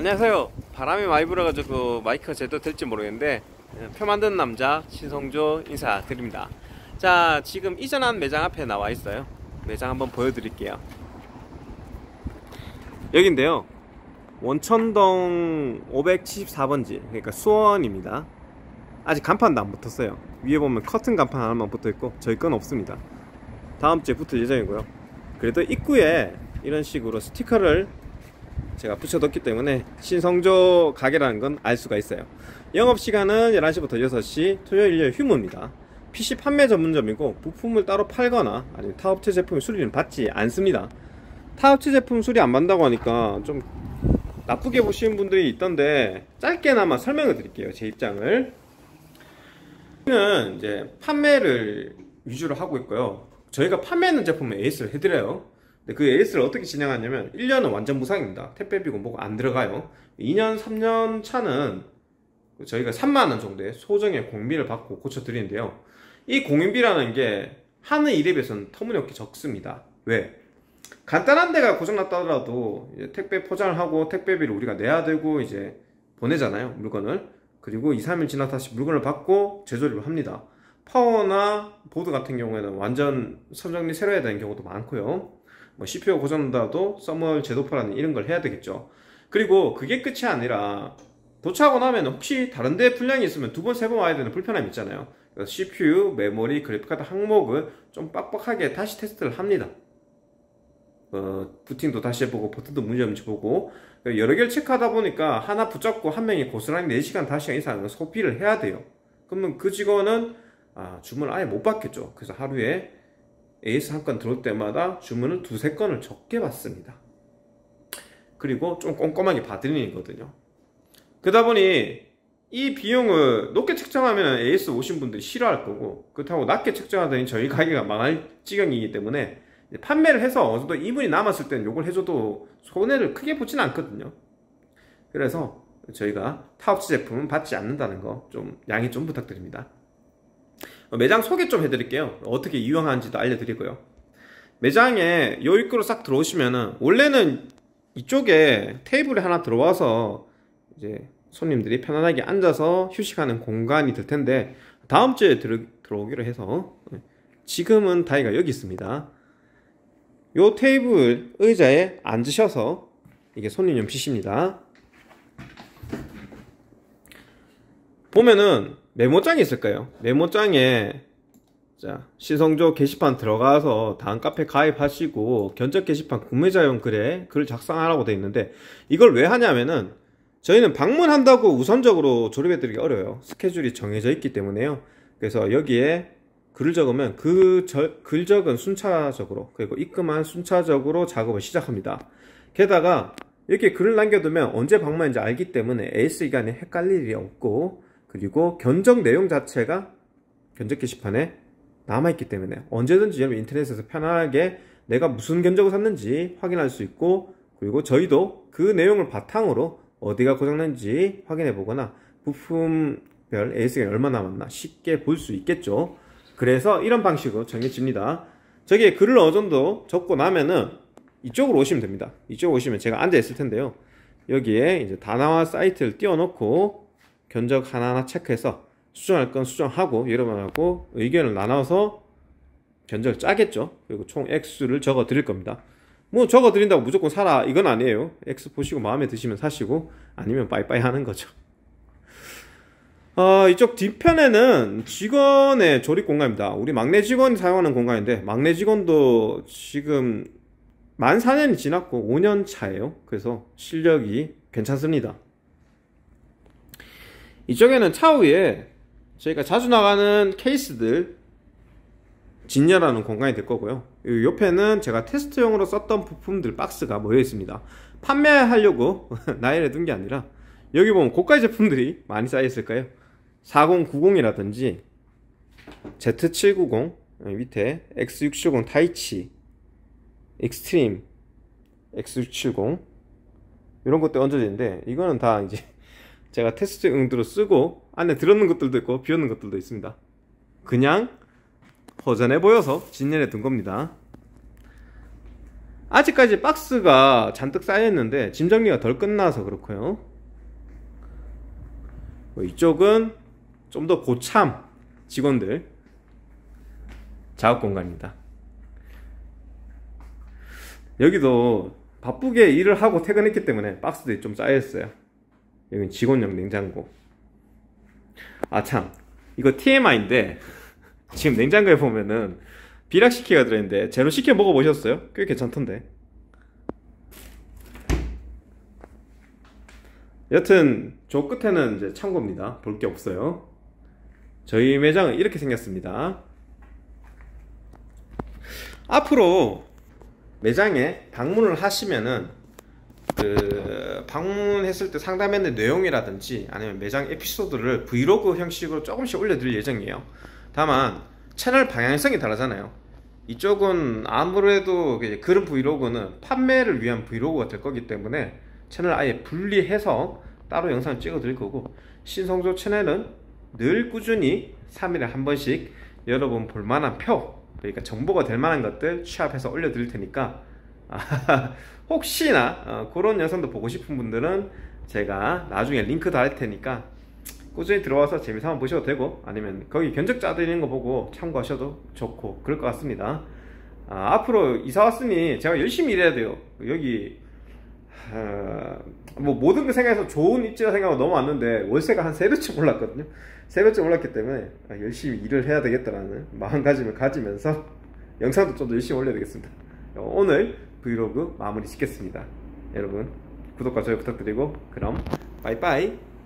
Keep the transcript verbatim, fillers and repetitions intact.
안녕하세요. 바람이 많이 불어가지고 마이크가 제대로 될지 모르겠는데 표 만드는 남자 신성조 인사드립니다. 자, 지금 이전한 매장 앞에 나와 있어요. 매장 한번 보여드릴게요. 여긴데요, 원천동 오백칠십사 번지, 그러니까 수원입니다. 아직 간판도 안 붙었어요. 위에 보면 커튼 간판 하나만 붙어있고 저희 건 없습니다. 다음 주에 붙을 예정이고요. 그래도 입구에 이런 식으로 스티커를 제가 붙여뒀기 때문에 신성조 가게라는 건 알 수가 있어요. 영업시간은 열한 시부터 여섯 시, 토요일 일요일 휴무입니다. 피씨 판매 전문점이고 부품을 따로 팔거나 아니면 타업체 제품 수리는 받지 않습니다. 타업체 제품 수리 안 받는다고 하니까 좀 나쁘게 보시는 분들이 있던데 짧게나마 설명을 드릴게요. 제 입장을. 저희는 이제 판매를 위주로 하고 있고요. 저희가 판매하는 제품은 에이스를 해드려요. 그 에이스를 어떻게 진행하냐면 일 년은 완전 무상입니다. 택배비고 뭐고 안 들어가요. 이 년, 삼 년 차는 저희가 삼만 원 정도의 소정의 공비를 받고 고쳐드리는데요. 이 공인비라는 게 하는 일에 비해서는 터무니없게 적습니다. 왜? 간단한 데가 고장났다더라도 이제 택배 포장을 하고 택배비를 우리가 내야 되고 이제 보내잖아요, 물건을. 그리고 이, 삼 일 지나 다시 물건을 받고 재조립을 합니다. 파워나 보드 같은 경우에는 완전 선정리 새로 해야 되는 경우도 많고요. 뭐 씨피유가 고장난다도 썸멀 제도파라는 이런 걸 해야 되겠죠. 그리고 그게 끝이 아니라 도착하고 나면 혹시 다른 데 불량이 있으면 두 번, 세 번 와야 되는 불편함이 있잖아요. 그래서 씨피유, 메모리, 그래픽카드 항목을 좀 빡빡하게 다시 테스트를 합니다. 어, 부팅도 다시 해보고 버튼도 문제 없는지 보고 여러 개를 체크하다 보니까 하나 붙잡고 한 명이 고스란히 네 시간, 다섯 시간 이상은 소비를 해야 돼요. 그러면 그 직원은 아, 주문을 아예 못 받겠죠. 그래서 하루에 에이스 한 건 들어올 때마다 주문을 두세 건을 적게 받습니다. 그리고 좀 꼼꼼하게 봐드리는 거거든요. 그러다 보니 이 비용을 높게 책정하면 에이스 오신 분들이 싫어할 거고, 그렇다고 낮게 책정하더니 저희 가게가 망할 지경이기 때문에 판매를 해서 어느 정도 이분이 남았을 때는 요걸 해줘도 손해를 크게 보진 않거든요. 그래서 저희가 타업체 제품은 받지 않는다는 거 좀 양해 좀 부탁드립니다. 매장 소개 좀 해드릴게요. 어떻게 이용하는지도 알려드리고요. 매장에 요 입구로 싹 들어오시면은 원래는 이쪽에 테이블이 하나 들어와서 이제 손님들이 편안하게 앉아서 휴식하는 공간이 될 텐데 다음 주에 들어, 들어오기로 해서 지금은 다이가 여기 있습니다. 요 테이블 의자에 앉으셔서 이게 손님 연핏입니다. 보면은 메모장이 있을 거예요. 메모장에 자, 신성조 게시판 들어가서 다음 카페 가입하시고 견적 게시판 구매자용 글에 글 작성하라고 되어 있는데, 이걸 왜 하냐면은 저희는 방문한다고 우선적으로 조립해 드리기 어려워요. 스케줄이 정해져 있기 때문에요. 그래서 여기에 글을 적으면 그 저, 글 적은 순차적으로, 그리고 입금한 순차적으로 작업을 시작합니다. 게다가 이렇게 글을 남겨두면 언제 방문했는지 알기 때문에 에이에스 기간에 헷갈릴 일이 없고, 그리고 견적 내용 자체가 견적 게시판에 남아있기 때문에 언제든지 여러분 인터넷에서 편안하게 내가 무슨 견적을 샀는지 확인할 수 있고, 그리고 저희도 그 내용을 바탕으로 어디가 고장난지 확인해 보거나 부품별 에이에스 기간이 얼마 남았나 쉽게 볼 수 있겠죠. 그래서 이런 방식으로 정해집니다. 저기에 글을 어느 정도 적고 나면은 이쪽으로 오시면 됩니다. 이쪽으로 오시면 제가 앉아 있을 텐데요. 여기에 이제 다나와 사이트를 띄워놓고 견적 하나하나 체크해서 수정할 건 수정하고 여러분하고 의견을 나눠서 견적을 짜겠죠. 그리고 총 액수를 적어 드릴 겁니다. 뭐 적어 드린다고 무조건 사라 이건 아니에요. 액수 보시고 마음에 드시면 사시고 아니면 빠이빠이 하는 거죠. 어, 이쪽 뒤편에는 직원의 조립 공간입니다. 우리 막내 직원이 사용하는 공간인데 막내 직원도 지금 만 사 년이 지났고 오 년 차예요. 그래서 실력이 괜찮습니다. 이쪽에는 차후에 저희가 자주 나가는 케이스들 진열하는 공간이 될 거고요. 이 옆에는 제가 테스트용으로 썼던 부품들 박스가 모여 있습니다. 판매하려고 나열해 둔 게 아니라 여기 보면 고가의 제품들이 많이 쌓여 있을 거예요. 사공구공이라든지 제트 칠백구십, 밑에 엑스 육백칠십 타이치, 익스트림, 엑스 육백칠십 이런 것들 얹어져 있는데, 이거는 다 이제 제가 테스트 용도로 쓰고 안에 들어있는 것들도 있고 비었는 것들도 있습니다. 그냥 허전해 보여서 진열해 둔 겁니다. 아직까지 박스가 잔뜩 쌓여있는데 짐 정리가 덜 끝나서 그렇고요. 이쪽은 좀 더 고참 직원들 작업 공간입니다. 여기도 바쁘게 일을 하고 퇴근했기 때문에 박스들이 좀 쌓여있어요. 여기는 직원용 냉장고. 아 참, 이거 티엠아이인데 지금 냉장고에 보면은 비락시키가 들어있는데 제로시켜 먹어보셨어요? 꽤 괜찮던데. 여튼 저 끝에는 이제 창고입니다. 볼 게 없어요. 저희 매장은 이렇게 생겼습니다. 앞으로 매장에 방문을 하시면은 그 방문했을 때 상담했는 내용이라든지 아니면 매장 에피소드를 브이로그 형식으로 조금씩 올려드릴 예정이에요. 다만 채널 방향성이 다르잖아요. 이쪽은 아무래도 그런 브이로그는 판매를 위한 브이로그가 될 거기 때문에 채널 아예 분리해서 따로 영상을 찍어 드릴 거고, 신성조 채널은 늘 꾸준히 삼 일에 한 번씩 여러분 볼만한 표, 그러니까 정보가 될 만한 것들 취합해서 올려 드릴 테니까 아, 혹시나 어, 그런 영상도 보고 싶은 분들은 제가 나중에 링크 다 할 테니까 꾸준히 들어와서 재미삼아 보셔도 되고, 아니면 거기 견적 짜드리는 거 보고 참고하셔도 좋고 그럴 것 같습니다. 아, 앞으로 이사 왔으니 제가 열심히 일해야 돼요. 여기 어, 뭐 모든 거 생각해서 좋은 입지라 생각하고 넘어왔는데 월세가 한 세 배쯤 올랐거든요. 세 배쯤 올랐기 때문에 아, 열심히 일을 해야 되겠다라는 마음가짐을 가지면서 영상도 좀 더 열심히 올려야 되겠습니다. 오늘 브이로그 마무리 짓겠습니다. 여러분 구독과 좋아요 부탁드리고 그럼 빠이빠이.